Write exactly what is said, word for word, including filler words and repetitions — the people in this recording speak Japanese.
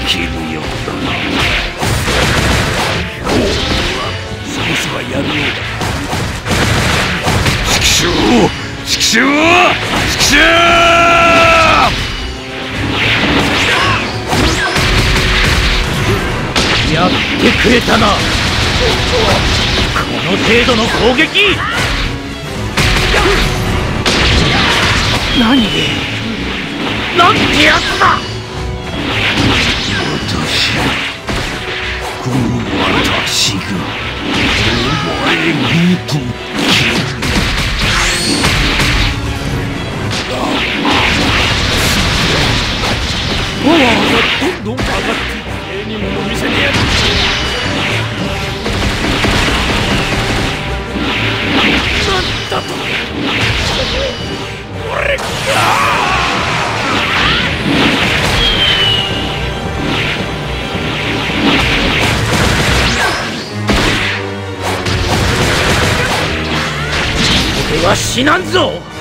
きるようだな。少しはやるようだ。チキショーチキショーチキショー。やってくれたな。この程度の攻撃。何なんてやつだ。私この私がお前ごとパワーがどんどん上がって芸人も見せてやる。なんだと俺か。俺は死なんぞ。